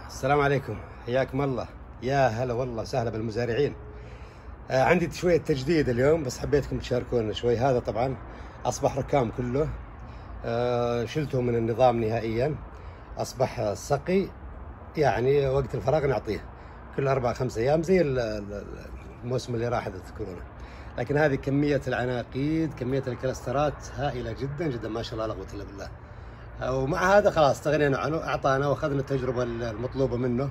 السلام عليكم، حياكم الله. يا هلا والله سهلا بالمزارعين. عندي شوية تجديد اليوم، بس حبيتكم تشاركونا شوي. هذا طبعا أصبح ركام كله، شلته من النظام نهائيا، أصبح سقي. يعني وقت الفراغ نعطيه كل 4-5 أيام زي الموسم اللي راح إذا تذكرونه. لكن هذه كمية العناقيد، كمية الكلاسترات هائلة جدا جدا، ما شاء الله لا قوة إلا بالله. ومع هذا خلاص استغنينا عنه، أعطانا وأخذنا التجربة المطلوبة منه.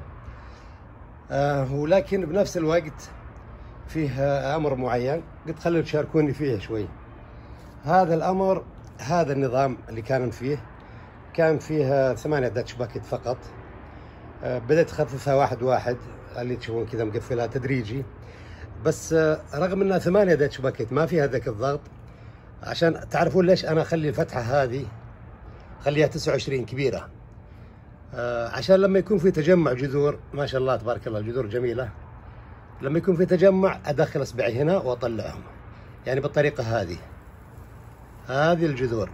ولكن بنفس الوقت فيه أمر معين قلت خلوا تشاركوني فيه شوي. هذا الأمر، هذا النظام اللي كان فيه 8 داتش باكيت فقط. بدأت أخففها واحد واحد، اللي تشوفون كذا مقفلها تدريجي. بس رغم أنها 8 داتش باكيت ما فيها ذاك الضغط. عشان تعرفون ليش أنا أخلي الفتحة هذه خليها 29 كبيرة، عشان لما يكون في تجمع جذور، ما شاء الله تبارك الله الجذور جميلة، لما يكون في تجمع أدخل إصبعي هنا وأطلعهم. يعني بالطريقة هذه الجذور.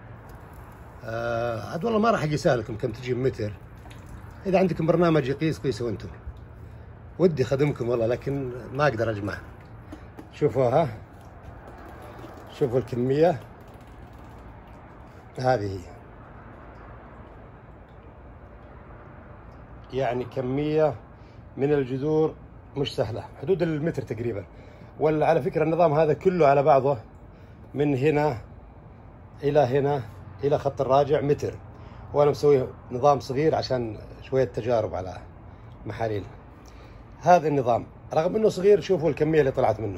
عاد والله ما راح أقيسها لكم كم تجي بمتر. إذا عندكم برنامج يقيس قيسوا أنتم، ودي خدمكم والله لكن ما أقدر أجمع. شوفوها، شوفوا الكمية هذه، يعني كمية من الجذور مش سهلة، حدود المتر تقريبا. ولا على فكرة النظام هذا كله على بعضه من هنا إلى هنا إلى خط الراجع متر، وأنا مسوي نظام صغير عشان شوية تجارب على محاليل. هذا النظام رغم أنه صغير، شوفوا الكمية اللي طلعت منه،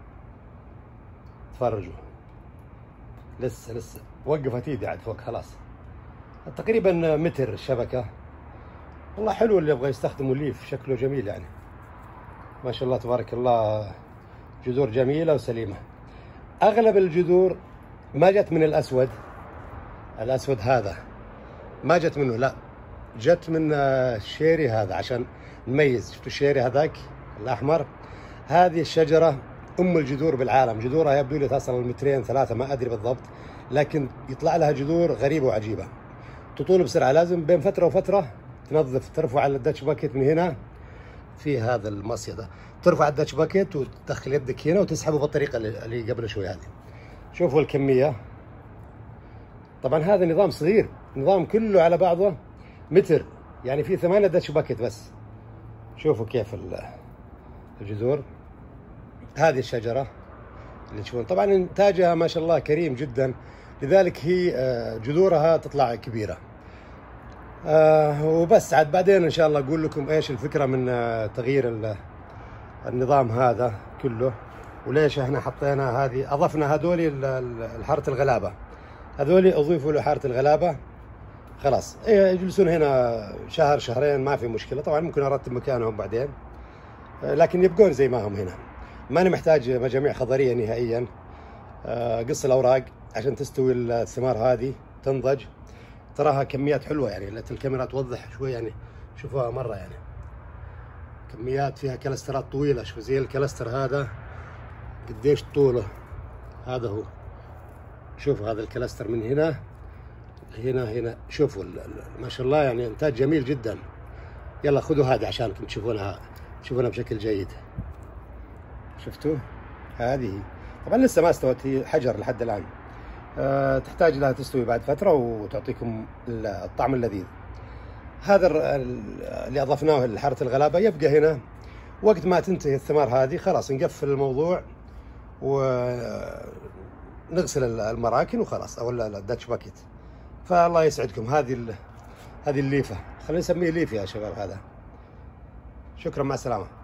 تفرجوا. لسه وقفت ايدي عاد فوق خلاص، تقريبا متر الشبكة. والله حلو، اللي يبغى يستخدموا ليف شكله جميل يعني، ما شاء الله تبارك الله، جذور جميلة وسليمة. أغلب الجذور ما جت من الأسود هذا، ما جت منه، لا جت من الشيري هذا، عشان نميز. شفتوا الشيري هذاك الأحمر؟ هذه الشجرة أم الجذور بالعالم، جذورها يبدو لي تصل 2-3 ما أدري بالضبط، لكن يطلع لها جذور غريبة وعجيبة، تطول بسرعة. لازم بين فترة وفترة تنظف، ترفع على الداتش باكيت من هنا في هذا المصيدة، ترفع الداتش باكيت وتدخل يدك هنا وتسحبه بالطريقة اللي قبل شوي هذه. شوفوا الكمية. طبعا هذا نظام صغير، نظام كله على بعضه متر، يعني فيه 8 داتش باكيت بس. شوفوا كيف الجذور. هذه الشجرة اللي تشوفون طبعا إنتاجها ما شاء الله كريم جدا، لذلك هي جذورها تطلع كبيرة. وبس عاد بعدين إن شاء الله أقول لكم إيش الفكرة من تغيير النظام هذا كله، وليش إحنا حطينا هذه، أضفنا هذولي لحارة الغلابة، هذولي أضيفوا لحارة الغلابة. خلاص يجلسون هنا شهر شهرين ما في مشكلة. طبعا ممكن أرتب مكانهم بعدين، لكن يبقون زي ما هم هنا. ماني محتاج مجاميع خضرية نهائيا. قص الأوراق عشان تستوي الثمار هذه تنضج. تراها كميات حلوة يعني، لا الكاميرا توضح شوي يعني، شوفوها مرة يعني كميات فيها كلسترات طويلة. شوفوا زي الكلستر هذا قديش طوله، هذا هو. شوفوا هذا الكلستر من هنا شوفوا ما شاء الله، يعني إنتاج جميل جدا. يلا خذوا هذا عشانكم تشوفونها بشكل جيد. شفتوا هذه طبعا لسه ما استوت، هي حجر لحد الآن. تحتاج لها تستوي بعد فترة وتعطيكم الطعم اللذيذ. هذا اللي أضفناه لحارة الغلابة يبقى هنا. وقت ما تنتهي الثمار هذه خلاص نقفل الموضوع ونغسل المراكن وخلاص، أو الداتش باكيت. فالله يسعدكم. هذه الليفة، خلينا نسميه ليف يا شباب هذا. شكرا، مع السلامة.